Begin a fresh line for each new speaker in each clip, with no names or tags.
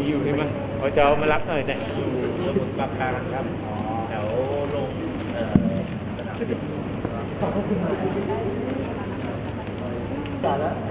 อยู่ใช่ไหมเขาจะมารับหน่อยเนี่ยอยู่สมุทรปราการครับแถวลงสนามบินขอบคุณจ่ายแล้ว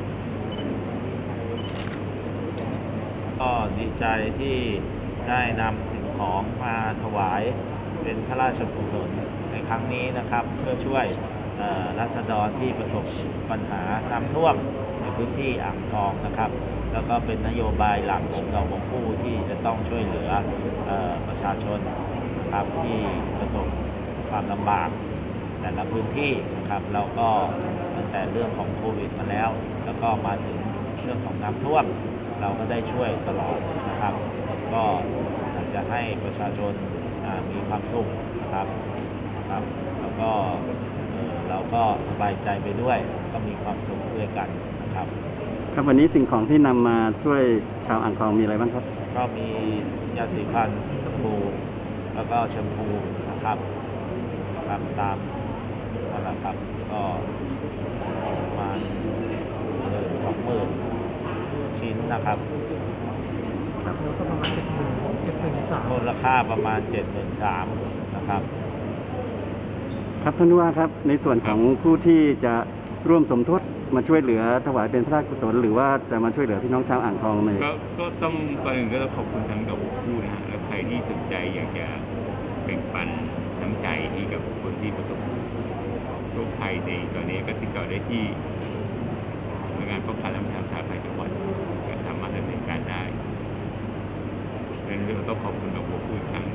ก็ดีใจที่ได้นำสิ่งของมาถวายเป็นพระราชกุศลในครั้งนี้นะครับเพื่อช่วยราษฎรที่ประสบปัญหาน้ำท่วมในพื้นที่อ่างทองนะครับแล้วก็เป็นนโยบายหลักของเราของผู้ที่จะต้องช่วยเหลือประชาชนนะครับที่ประสบความลำบากแต่ละพื้นที่นะครับเราก็ตั้งแต่เรื่องของโควิดมาแล้วก็มาถึงเรื่องของน้ำท่วมเราก็ได้ช่วยตลอดนะครับก็อยากจะให้ประชาชนมีความสุขนะครับแล้วก็เราก็สบายใจไปด้วยก็มีความสุขด้วยกันนะครับ
ครับวันนี้สิ่งของที่นำมาช่วยชาวอ่างทองมีอะไรบ้างครับ
ก็มียาสีฟันสบู่แล้วก็แชมพูนะครับตามนั่นแหละครับก็ประมาณ20,000 ชิ้นนะครับ
แล้วก็ประมาณ73,000
มูลค่าประมาณ73,000นะครับ
ครับท่านว่าครับในส่วนของผู้ที่จะร่วมสมทบมาช่วยเหลือถวายเป็นพระราชกุศลหรือว่าจะมาช่วยเหลือพี่น้องชาวอ่างทองไหม
ก็ต้องก่อนอื่นก็ต้องขอบคุณทั้งดอกผู้นะฮะและใครที่สนใจอยากจะแบ่งปันน้ำใจให้กับคนที่ประสบโรคภัยในตอนนี้ก็ติดต่อได้ที่หน่วยงานป้องกันและบรรเทาสาธารณภัยจังหวัดก็สามารถดำเนินการได้ดังนั้นเราต้องขอบคุณดอกผู้อีกครั้ง